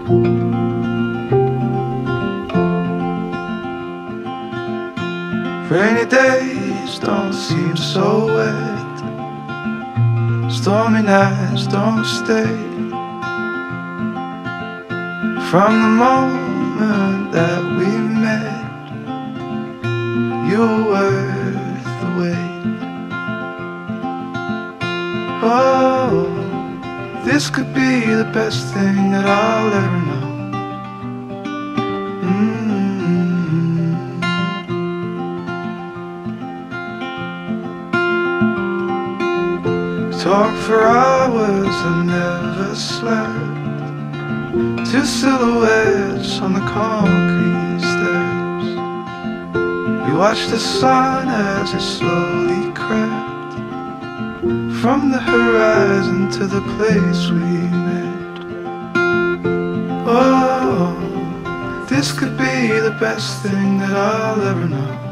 Rainy days don't seem so wet, stormy nights don't stay. From the moment that we met, you were worth the wait. Oh, this could be the best thing that I'll ever know. Talk for hours and never slept, two silhouettes on the concrete steps. We watched the sun as it slowly crept from the horizon to the place we met. Oh, this could be the best thing that I'll ever know.